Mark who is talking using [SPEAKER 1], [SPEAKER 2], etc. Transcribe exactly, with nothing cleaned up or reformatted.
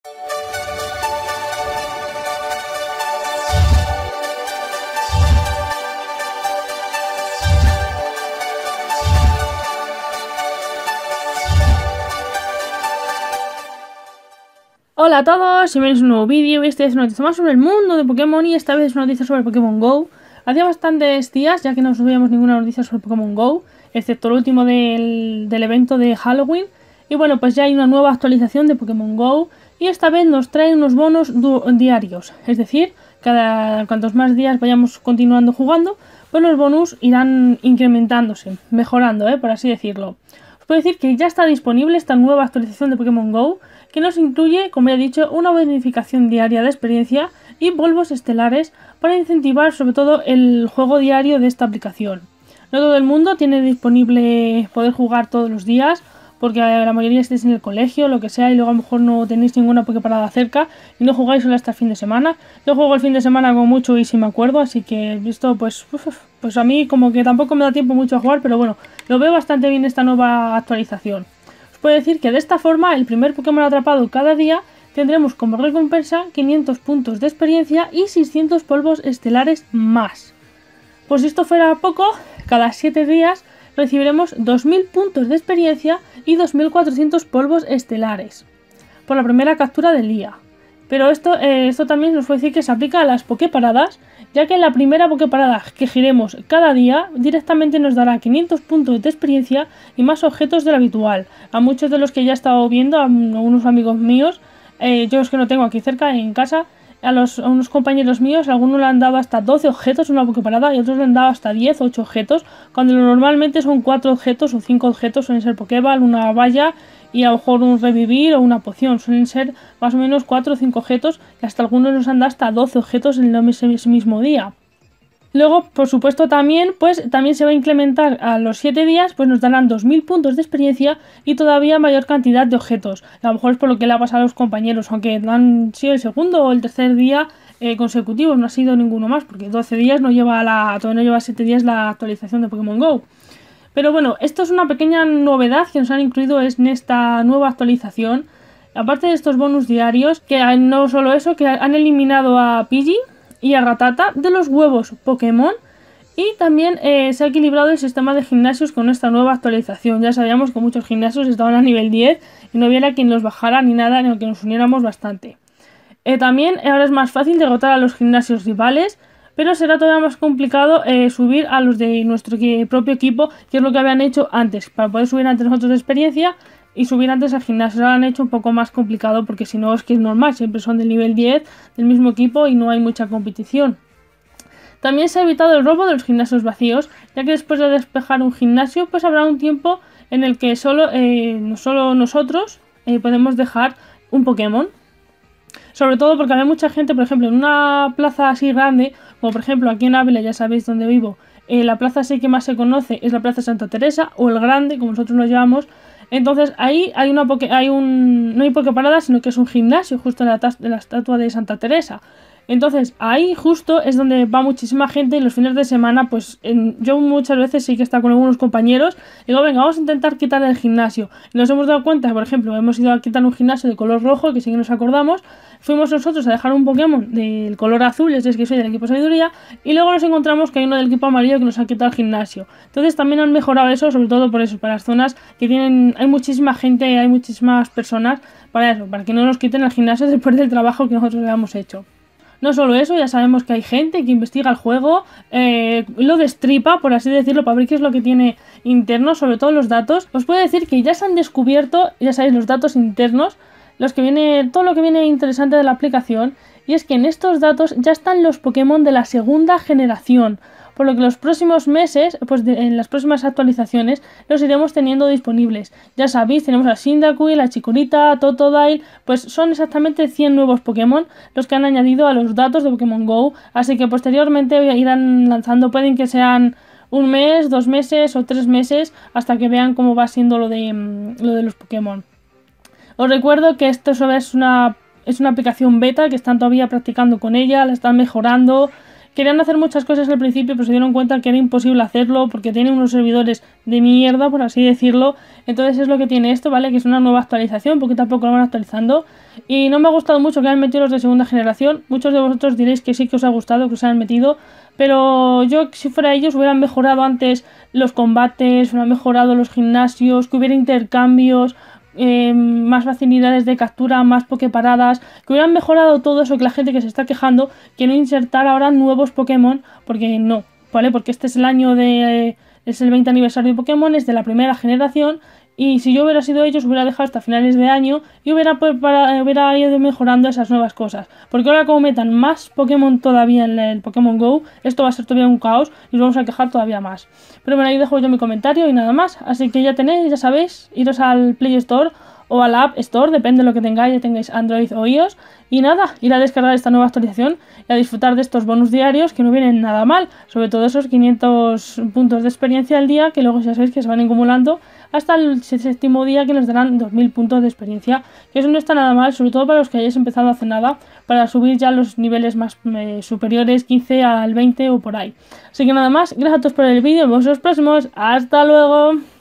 [SPEAKER 1] Hola a todos, si veis un nuevo vídeo, este es una noticia más sobre el mundo de Pokémon y esta vez es una noticia sobre Pokémon GO. Hacía bastantes días ya que no subíamos ninguna noticia sobre Pokémon GO, excepto el último del, del evento de Halloween. Y bueno, pues ya hay una nueva actualización de Pokémon GO y esta vez nos trae unos bonos diarios. Es decir, cada cuantos más días vayamos continuando jugando, pues los bonus irán incrementándose, mejorando, ¿eh? Por así decirlo. Os puedo decir que ya está disponible esta nueva actualización de Pokémon GO, que nos incluye, como ya he dicho, una bonificación diaria de experiencia y polvos estelares para incentivar sobre todo el juego diario de esta aplicación. No todo el mundo tiene disponible poder jugar todos los días, porque la mayoría estáis en el colegio, lo que sea, y luego a lo mejor no tenéis ninguna Poképarada cerca y no jugáis solo hasta el fin de semana. Yo juego el fin de semana como mucho y si me acuerdo, así que esto pues, pues a mí como que tampoco me da tiempo mucho a jugar, pero bueno, lo veo bastante bien esta nueva actualización. Puedo decir que de esta forma el primer Pokémon atrapado cada día tendremos como recompensa quinientos puntos de experiencia y seiscientos polvos estelares más. Pues si esto fuera poco, cada siete días recibiremos dos mil puntos de experiencia y dos mil cuatrocientos polvos estelares por la primera captura del día. Pero esto, eh, esto también nos puede decir que se aplica a las Poképaradas, ya que en la primera Poképarada que giremos cada día directamente nos dará quinientos puntos de experiencia y más objetos de lo habitual. A muchos de los que ya he estado viendo, a unos amigos míos, eh, yo los que no tengo aquí cerca en casa, a, los, a unos compañeros míos, a algunos le han dado hasta doce objetos en una Poképarada y otros le han dado hasta diez o ocho objetos, cuando normalmente son cuatro objetos o cinco objetos, suelen ser Pokéball, una valla y a lo mejor un revivir o una poción. Suelen ser más o menos cuatro o cinco objetos y hasta algunos nos han dado hasta doce objetos en ese mismo día. Luego, por supuesto, también pues también se va a incrementar a los siete días, pues nos darán dos mil puntos de experiencia y todavía mayor cantidad de objetos. A lo mejor es por lo que le ha pasado a los compañeros, aunque han sido el segundo o el tercer día eh, consecutivos, no ha sido ninguno más, porque doce días no lleva la, todavía no lleva siete días la actualización de Pokémon GO. Pero bueno, esto es una pequeña novedad que nos han incluido en esta nueva actualización. Aparte de estos bonus diarios, que no solo eso, que han eliminado a Pidgey y a Rattata de los huevos Pokémon. Y también eh, se ha equilibrado el sistema de gimnasios con esta nueva actualización. Ya sabíamos que muchos gimnasios estaban a nivel diez y no hubiera quien los bajara ni nada, ni que nos uniéramos bastante. Eh, también ahora es más fácil derrotar a los gimnasios rivales, pero será todavía más complicado eh, subir a los de nuestro propio equipo, que es lo que habían hecho antes. Para poder subir antes nosotros de experiencia y subir antes al gimnasio, lo han hecho un poco más complicado, porque si no es que es normal, siempre son del nivel diez del mismo equipo y no hay mucha competición. También se ha evitado el robo de los gimnasios vacíos, ya que después de despejar un gimnasio pues habrá un tiempo en el que solo, eh, no solo nosotros eh, podemos dejar un Pokémon. Sobre todo porque había mucha gente, por ejemplo, en una plaza así grande, como por ejemplo aquí en Ávila, ya sabéis dónde vivo, eh, la plaza así que más se conoce es la Plaza Santa Teresa, o el Grande, como nosotros lo llamamos. Entonces ahí hay una poke, hay un, no hay Poképarada, sino que es un gimnasio justo en la, en la estatua de Santa Teresa. Entonces ahí justo es donde va muchísima gente y los fines de semana pues en, yo muchas veces sí que está con algunos compañeros y digo venga vamos a intentar quitar el gimnasio y nos hemos dado cuenta, por ejemplo hemos ido a quitar un gimnasio de color rojo que sí que nos acordamos, fuimos nosotros a dejar un Pokémon del color azul, es que soy del equipo sabiduría, y luego nos encontramos que hay uno del equipo amarillo que nos ha quitado el gimnasio. Entonces también han mejorado eso, sobre todo por eso, para las zonas que tienen, hay muchísima gente, hay muchísimas personas para eso, para que no nos quiten el gimnasio después del trabajo que nosotros le hemos hecho. No solo eso, ya sabemos que hay gente que investiga el juego, eh, lo destripa, por así decirlo, para ver qué es lo que tiene interno, sobre todo los datos. Os puedo decir que ya se han descubierto, ya sabéis, los datos internos, los que viene, todo lo que viene interesante de la aplicación, y es que en estos datos ya están los Pokémon de la segunda generación, por lo que los próximos meses, pues de, en las próximas actualizaciones, los iremos teniendo disponibles. Ya sabéis, tenemos a Cyndaquil, a Chikorita, a Totodile, pues son exactamente cien nuevos Pokémon los que han añadido a los datos de Pokémon GO, así que posteriormente irán lanzando, pueden que sean un mes, dos meses o tres meses, hasta que vean cómo va siendo lo de, lo de los Pokémon. Os recuerdo que esto es una, es una aplicación beta, que están todavía practicando con ella, la están mejorando. querían hacer muchas cosas al principio, pero se dieron cuenta que era imposible hacerlo porque tiene unos servidores de mierda, por así decirlo. Entonces es lo que tiene esto, ¿vale? Que es una nueva actualización, poquito a poco lo van actualizando. Y no me ha gustado mucho que hayan metido los de segunda generación. Muchos de vosotros diréis que sí que os ha gustado que os hayan metido, pero yo, si fuera ellos, hubieran mejorado antes los combates, hubieran mejorado los gimnasios, que hubiera intercambios, eh, más facilidades de captura, más poképaradas, que hubieran mejorado todo eso, que la gente que se está quejando, que no insertar ahora nuevos Pokémon, porque no, ¿vale? Porque este es el año de... es el veinte aniversario de Pokémon, es de la primera generación, y si yo hubiera sido ellos, hubiera dejado hasta finales de año y hubiera, para, hubiera ido mejorando esas nuevas cosas. Porque ahora como metan más Pokémon todavía en el Pokémon GO, esto va a ser todavía un caos y nos vamos a quejar todavía más. Pero bueno, ahí dejo yo mi comentario y nada más. Así que ya tenéis, ya sabéis, iros al Play Store o a la App Store, depende de lo que tengáis, ya tengáis Android o iOS. Y nada, ir a descargar esta nueva actualización y a disfrutar de estos bonus diarios que no vienen nada mal. Sobre todo esos quinientos puntos de experiencia al día, que luego ya sabéis que se van acumulando hasta el séptimo día, que nos darán dos mil puntos de experiencia, que eso no está nada mal, sobre todo para los que hayáis empezado hace nada, para subir ya los niveles más eh, superiores, quince al veinte o por ahí. Así que nada más, gracias a todos por el vídeo, nos vemos en los próximos, hasta luego.